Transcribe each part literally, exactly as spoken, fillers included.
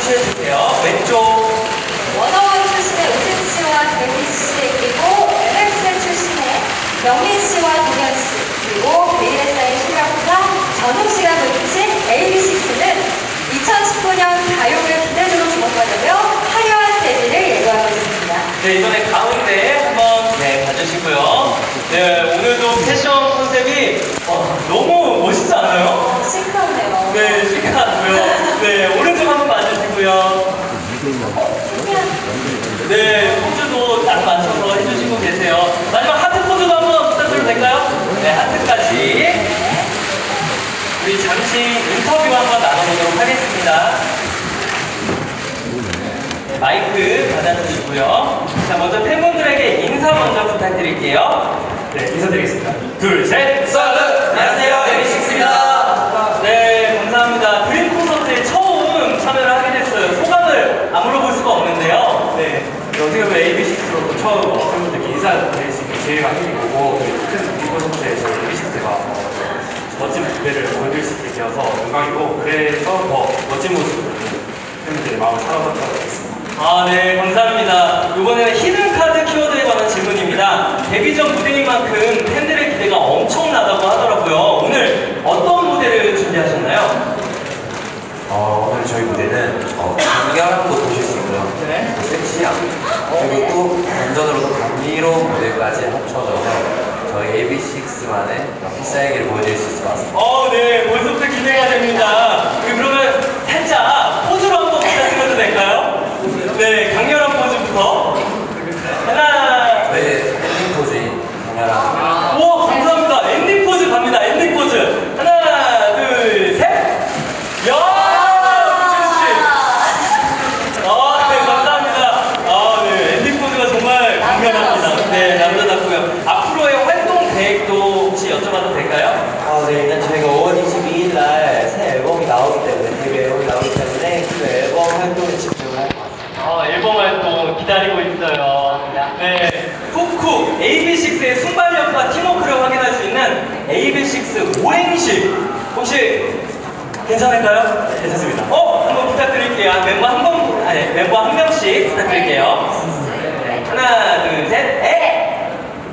해주세요. 왼쪽. 워너원 출신의 우진 씨와 데뷔 씨, 그리고 엠엑스 출신의 명민 씨와 동현 씨, 그리고 베일에 쌓인 실력과 전웅 씨가 펼친 에이비식스는 이천십구 년 가요를 기대주로 주목받으며 화려한 데뷔를 예고하고 있습니다. 네, 이번에 가운데 한번 네, 봐주시고요. 네, 오늘도 패션 컨셉이 어, 너무 멋있지 않아요? 어, 시크하네요. 네, 시크하고요. 네, 오른쪽 한번 봐주시고요. 어, 신기한. 네, 포즈도 딱 맞춰서 해주시고 계세요. 마지막 하트 포즈도 한번 부탁드려도 될까요? 네, 하트까지. 우리 잠시 인터뷰 한번 나눠보도록 하겠습니다. 네, 마이크 받아주시고요. 자, 먼저 팬분들에게 인사 먼저 부탁드릴게요. 네, 인사드리겠습니다. 둘, 셋! 썰르! 안녕하세요, 에이비식스입니다. 네, 감사합니다. 드림 콘서트에 처음 참여를 하게 됐어요. 소감을 안 물어볼 수가 없는데요. 네, 어떻게 보면 에이비식스로 처음 팬분들께 인사드릴 수 있는 기회가 생기고 큰 드림 콘서트에서 에이비식스가 어, 멋진 무대를 보여드릴 수 있게 되어서 영광이고, 그래서 더 멋진 모습으로 팬분들의 마음을 사로잡도록 하겠습니다. 아, 네, 감사합니다. 이번에는 히든카드 키워드에 관한 질문입니다. 데뷔 전 무대인 만큼 팬들의 기대가 엄청나다고 하더라고요. 오늘 어떤 무대를 준비하셨나요? 어, 오늘 저희 무대는 어, 강렬함도 보실 수 있고요. 네. 또 섹시함, 그리고 또 완전으로도 감미로운 무대까지 합쳐져서 저희 에이비식스만의 필살기를 보여드릴 수 있을 것 같습니다. 어, 네, 벌써부터 기대가 됩니다. 그러면 살짝 포즈로 한번 부탁드려도 될까요? 네, 강렬한 포즈부터. 하나. 저희 엔딩 포즈인 강렬함. 우와, 감사합니다. 엔딩 포즈 갑니다. 엔딩 포즈. 하나, 둘, 셋. 야! 아, 네, 감사합니다. 아, 네, 엔딩 포즈가 정말 강렬합니다. 네, 남자답고요. 앞으로의 활동 계획도 혹시 여쭤봐도 될까요? 아, 네, 일단 저희가 오월 이십이일 날 새 앨범이 나오기 때문에, 데뷔 앨범이 나오기 때문에 그 앨범 활동에 집중을 할 것 같습니다. 아, 앨범 활동 기다리고 있어요. 네, 쿡쿡 에이비식스의 순발력과 팀워크를 확인할 수 있는 에이비식스 오행시 혹시 괜찮을까요? 네, 괜찮습니다. 어, 한번 부탁드릴게요. 멤버 한 번, 아니, 멤버 한 명씩 부탁드릴게요. 네, 하나, 둘, 셋, 에!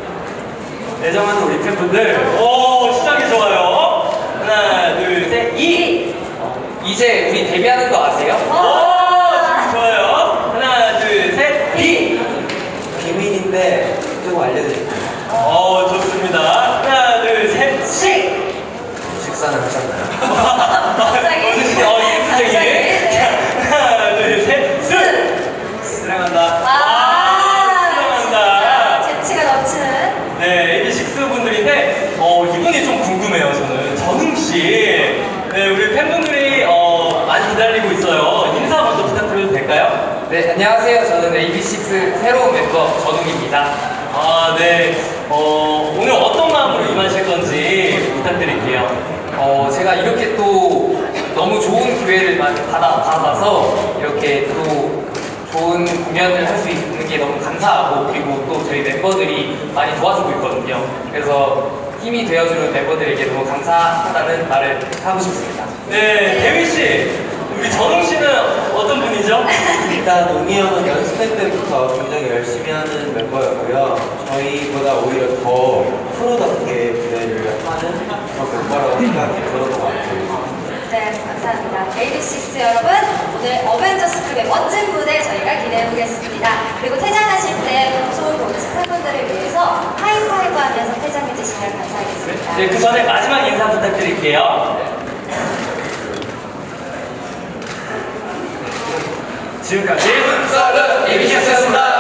애정하는 우리 팬분들, 오, 시작이 좋아요. 하나, 둘, 셋, 이! 이제 우리 데뷔하는 거 아세요? 오, 좋아요. 하나, 둘, 셋, 비! 비밀인데 좀 알려드릴게요. 어, 좋습니다. 하나, 둘, 셋, 식! 식사는 하셨나요? 갑자기. 어르신, 어, 갑자기. 갑자기. 네. 하나, 둘, 셋, 스! 사랑한다. 아, 사랑한다. 진짜 재치가 넘치는. 네, 에이비식스 분들인데, 어, 이분이 좀 궁금해요, 저는. 전웅씨. 네, 우리 팬분들이, 어, 많이 기다리고 있어요. 인사 먼저 부탁드려도 될까요? 네, 안녕하세요. 저는 에이비식스 새로운 멤버 전웅입니다. 아, 네. 어, 오늘 어떤 마음으로 임하실 건지 부탁드릴게요. 어, 제가 이렇게 또 너무 좋은 기회를 많이 받아, 받아서 이렇게 또 좋은 공연을 할 수 있는 게 너무 감사하고, 그리고 또 저희 멤버들이 많이 도와주고 있거든요. 그래서 힘이 되어주는 멤버들에게 너무 감사하다는 말을 하고 싶습니다. 네, 대휘씨. 우리 전웅씨는 어떤 분이죠? 일단 웅이 형은 연습생 때부터 굉장히 열심히 하는 멤버였고요. 저희보다 오히려 더 프로답게 무대를 하는 그런 멤버라고 생각이 들었던 것 같아요. 네, 감사합니다. 에이비식스 여러분, 오늘 어벤져스급의 멋진 무대 저희가 기대해보겠습니다. 그리고 퇴장하실 때 방송을 보는 팬분들을 위해서 하이파이브 하면서 퇴장해주시면 감사하겠습니다. 네, 그 전에 마지막 인사 부탁드릴게요. 지금까지 썰르! 에이비식스였습니다.